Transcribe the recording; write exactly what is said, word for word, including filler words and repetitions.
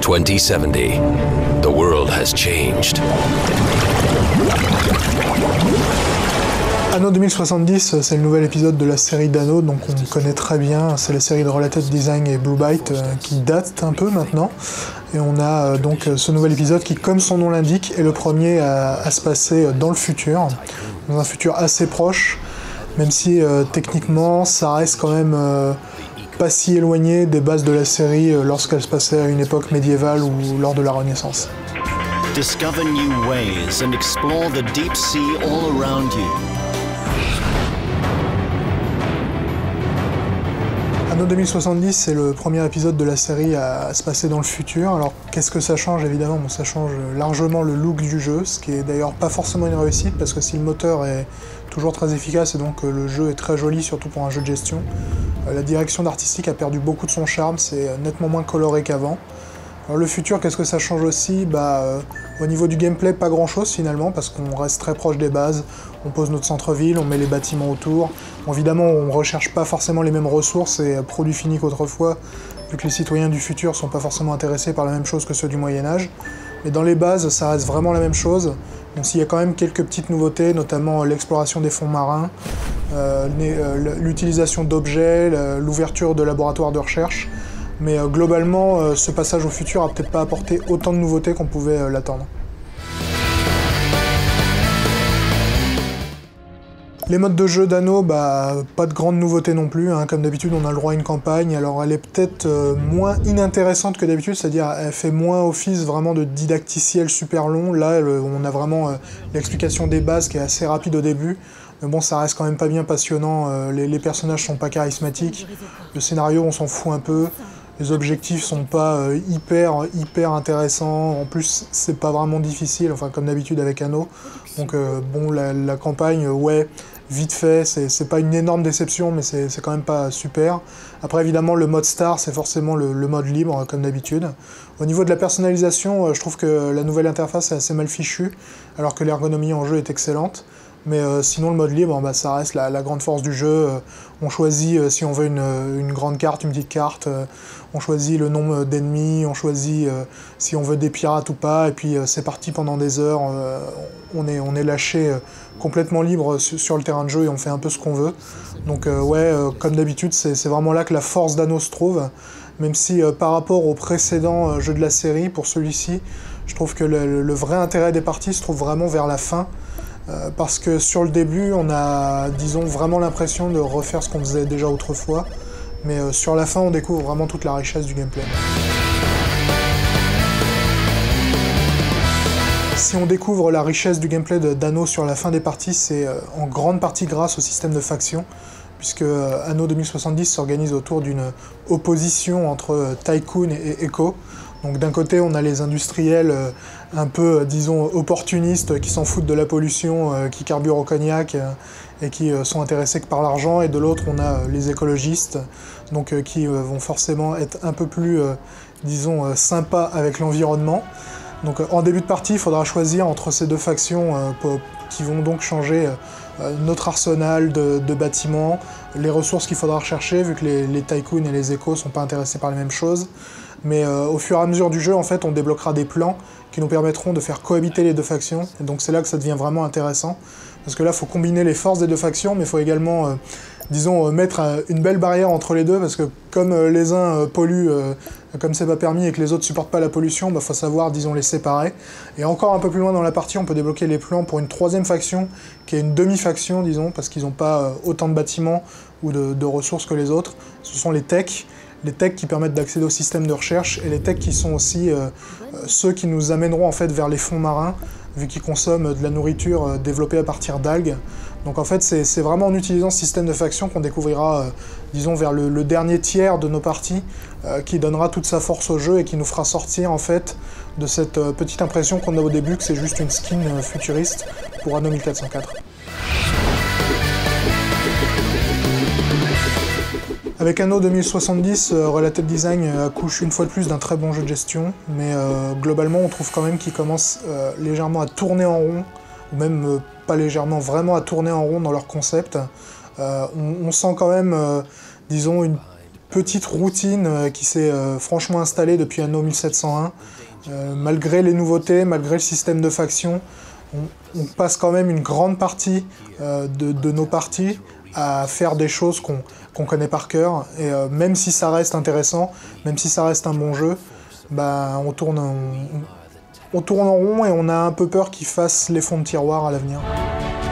twenty seventy, the world has changed. Anno deux mille soixante-dix, c'est le nouvel épisode de la série d'Anno, donc on connaît très bien, c'est la série de Related Design et Blue Byte euh, qui date un peu maintenant. Et on a euh, donc ce nouvel épisode qui, comme son nom l'indique, est le premier à, à se passer dans le futur, dans un futur assez proche, même si euh, techniquement ça reste quand même euh, pas si éloigné des bases de la série euh, lorsqu'elle se passait à une époque médiévale ou lors de la Renaissance. Discover new ways and explore the deep sea all around you. Anno deux mille soixante-dix, c'est le premier épisode de la série à se passer dans le futur. Alors qu'est-ce que ça change évidemment? Bon, ça change largement le look du jeu, ce qui est d'ailleurs pas forcément une réussite, parce que si le moteur est toujours très efficace et donc le jeu est très joli, surtout pour un jeu de gestion, la direction artistique a perdu beaucoup de son charme, c'est nettement moins coloré qu'avant. Alors le futur, qu'est-ce que ça change aussi? Bah, euh, au niveau du gameplay, pas grand-chose finalement, parce qu'on reste très proche des bases, on pose notre centre-ville, on met les bâtiments autour. Bon, évidemment, on recherche pas forcément les mêmes ressources et produits finis qu'autrefois, vu que les citoyens du futur sont pas forcément intéressés par la même chose que ceux du Moyen-Âge. Mais dans les bases, ça reste vraiment la même chose, même s'il y a quand même quelques petites nouveautés, notamment l'exploration des fonds marins, euh, l'utilisation d'objets, l'ouverture de laboratoires de recherche. Mais euh, globalement, euh, ce passage au futur a peut-être pas apporté autant de nouveautés qu'on pouvait euh, l'attendre. Les modes de jeu d'Anno, bah, pas de grandes nouveautés non plus, hein. Comme d'habitude on a le droit à une campagne, alors elle est peut-être euh, moins inintéressante que d'habitude, c'est-à-dire elle fait moins office vraiment de didacticiel super long. Là elle, on a vraiment euh, l'explication des bases qui est assez rapide au début, mais bon ça reste quand même pas bien passionnant, euh, les, les personnages sont pas charismatiques, le scénario on s'en fout un peu. Les objectifs sont pas euh, hyper hyper intéressants, en plus c'est pas vraiment difficile, enfin comme d'habitude avec Anno. Donc euh, bon, la, la campagne, euh, ouais, vite fait, c'est pas une énorme déception, mais c'est quand même pas super. Après évidemment le mode star, c'est forcément le, le mode libre, comme d'habitude. Au niveau de la personnalisation, euh, je trouve que la nouvelle interface est assez mal fichue, alors que l'ergonomie en jeu est excellente. Mais euh, sinon le mode libre, bah, ça reste la, la grande force du jeu. Euh, on choisit euh, si on veut une, une grande carte, une petite carte, euh, on choisit le nombre d'ennemis, on choisit euh, si on veut des pirates ou pas, et puis euh, c'est parti pendant des heures, euh, on, est, on est lâché euh, complètement libre sur, sur le terrain de jeu et on fait un peu ce qu'on veut. Donc euh, ouais, euh, comme d'habitude, c'est vraiment là que la force d'Anno se trouve, même si euh, par rapport aux précédents euh, jeux de la série, pour celui-ci, je trouve que le, le vrai intérêt des parties se trouve vraiment vers la fin. Euh, parce que sur le début, on a, disons, vraiment l'impression de refaire ce qu'on faisait déjà autrefois, mais euh, sur la fin, on découvre vraiment toute la richesse du gameplay. Si on découvre la richesse du gameplay d'Anno sur la fin des parties, c'est euh, en grande partie grâce au système de factions, puisque euh, Anno deux mille soixante-dix s'organise autour d'une opposition entre euh, Tycoon et Echo. Donc d'un côté, on a les industriels euh, un peu, euh, disons, opportunistes, qui s'en foutent de la pollution, euh, qui carburent au cognac euh, et qui euh, sont intéressés que par l'argent, et de l'autre, on a euh, les écologistes, donc euh, qui euh, vont forcément être un peu plus, euh, disons, euh, sympas avec l'environnement. Donc euh, en début de partie, il faudra choisir entre ces deux factions euh, pour, qui vont donc changer euh, notre arsenal de, de bâtiments, les ressources qu'il faudra rechercher, vu que les, les tycoons et les échos ne sont pas intéressés par les mêmes choses. Mais euh, au fur et à mesure du jeu, en fait, on débloquera des plans qui nous permettront de faire cohabiter les deux factions. Et donc c'est là que ça devient vraiment intéressant. Parce que là, il faut combiner les forces des deux factions, mais il faut également, euh, disons, euh, mettre euh, une belle barrière entre les deux, parce que comme euh, les uns euh, polluent, euh, comme c'est pas permis, et que les autres supportent pas la pollution, bah, faut savoir, disons, les séparer. Et encore un peu plus loin dans la partie, on peut débloquer les plans pour une troisième faction, qui est une demi-faction, disons, parce qu'ils n'ont pas euh, autant de bâtiments ou de, de ressources que les autres. Ce sont les techs. Les techs qui permettent d'accéder au système de recherche, et les techs qui sont aussi euh, euh, ceux qui nous amèneront en fait vers les fonds marins, vu qu'ils consomment de la nourriture euh, développée à partir d'algues. Donc en fait c'est vraiment en utilisant ce système de faction qu'on découvrira, euh, disons, vers le, le dernier tiers de nos parties, euh, qui donnera toute sa force au jeu et qui nous fera sortir en fait de cette euh, petite impression qu'on a au début que c'est juste une skin euh, futuriste pour Anno mille quatre cent quatre. Avec Anno deux mille soixante-dix, euh, Related Design euh, accouche une fois de plus d'un très bon jeu de gestion, mais euh, globalement on trouve quand même qu'il commence euh, légèrement à tourner en rond, ou même euh, pas légèrement, vraiment à tourner en rond dans leur concept. Euh, on, on sent quand même, euh, disons, une petite routine euh, qui s'est euh, franchement installée depuis Anno mille sept cent un. Euh, malgré les nouveautés, malgré le système de faction, on, on passe quand même une grande partie euh, de, de nos parties à faire des choses qu'on qu'on connaît par cœur. Et euh, même si ça reste intéressant, même si ça reste un bon jeu, bah, on, tourne, on, on tourne en rond et on a un peu peur qu'ils fassent les fonds de tiroir à l'avenir.